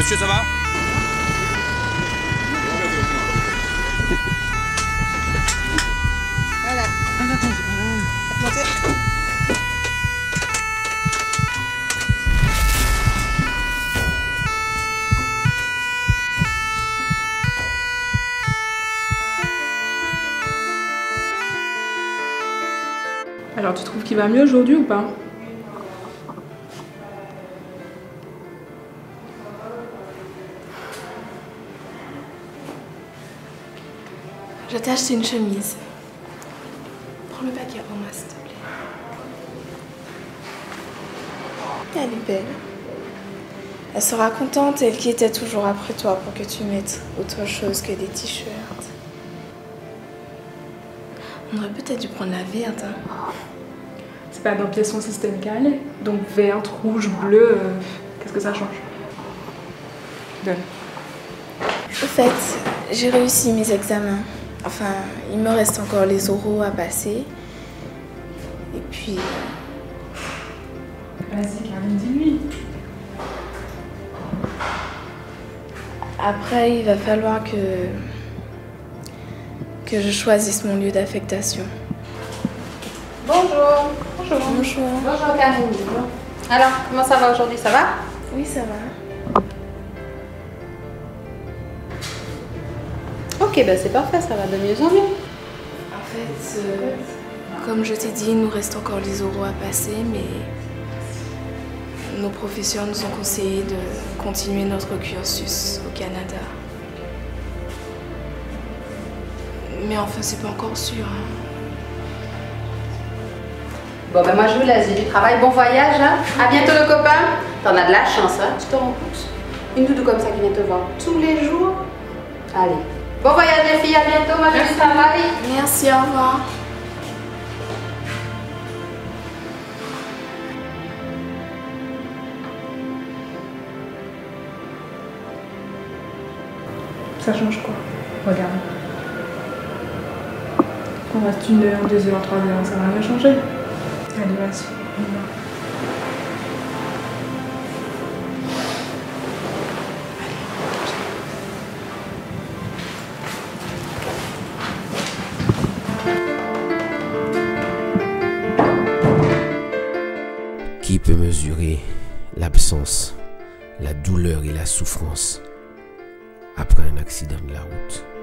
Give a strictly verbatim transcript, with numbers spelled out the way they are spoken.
Monsieur, ça va? Voilà. Montez. Alors, tu trouves qu'il va mieux aujourd'hui ou pas? Je t'ai acheté une chemise. Prends le paquet pour moi, s'il te plaît. Elle est belle. Elle sera contente, elle qui était toujours après toi pour que tu mettes autre chose que des t-shirts. On aurait peut-être dû prendre la verte. Hein. C'est pas dans pièce son système qu'elle est. Donc verte, rouge, bleu, euh, qu'est-ce que ça change? Donne. Au fait, j'ai réussi mes examens. Enfin, il me reste encore les oraux à passer. Et puis... Vas-y, Caroline, dis-lui. Après, il va falloir que... que je choisisse mon lieu d'affectation. Bonjour. Bonjour. Bonjour. Bonjour Karine. Alors, comment ça va aujourd'hui? Ça va? Oui, ça va. Ok, ben c'est parfait, ça va de mieux en mieux. En fait, euh, comme je t'ai dit, il nous reste encore les oraux à passer, mais nos professeurs nous ont conseillé de continuer notre cursus au Canada. Mais enfin, c'est pas encore sûr. Hein. Bon, ben moi je vous laisse, j'ai du travail. Bon voyage, hein. À bientôt le copain. T'en as de la chance, hein. Tu te rends compte? Une doudou comme ça qui vient te voir tous les jours. Allez. Bon voyage les filles, à bientôt, moi j'ai du travail. Merci, au revoir. Ça change quoi? Regarde. On reste une heure, deux heures, trois heures, ça va rien changer. Allez, vas-y, on y va. Qui peut mesurer l'absence, la douleur et la souffrance après un accident de la route?